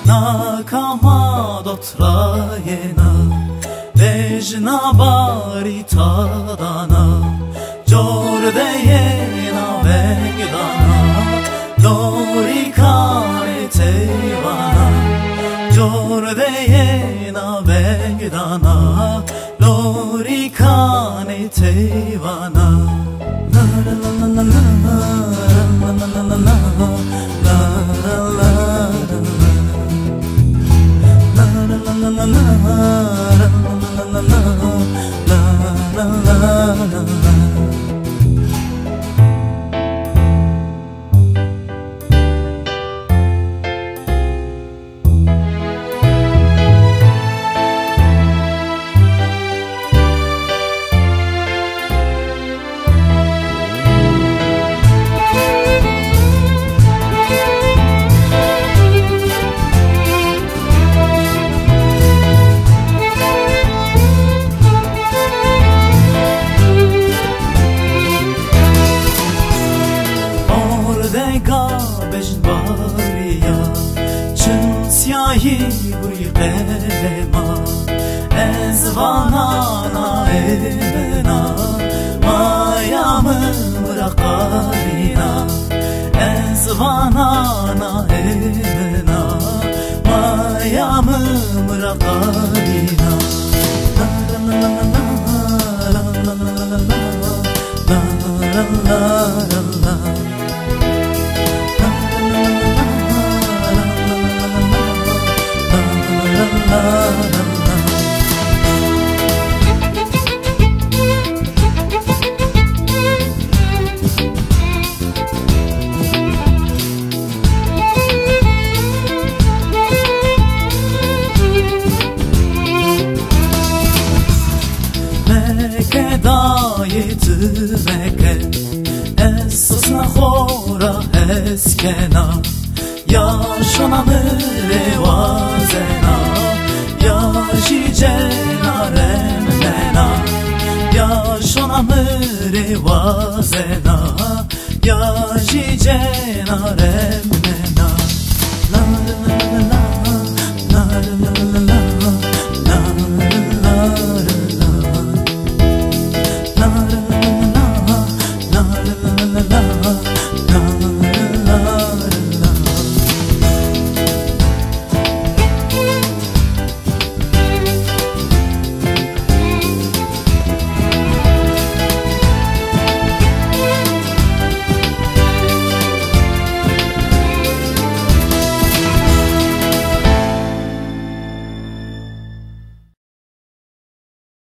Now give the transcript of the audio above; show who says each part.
Speaker 1: nakama dotrajena, vežna baritadana, jordejena vegdana, lorikane tevana, jordejena vegdana, lorikane tevana. La la la la la la la la la la. Syahi buy qelema ezvanana emena mayamı mıraqalina ezvanana emena mayamı mıraqalina la la la la la la la la la la la. Meke dayeti meke esasna xora eskena yaşananı revazena yaşicena remena yaşananı revazena yaşicena remena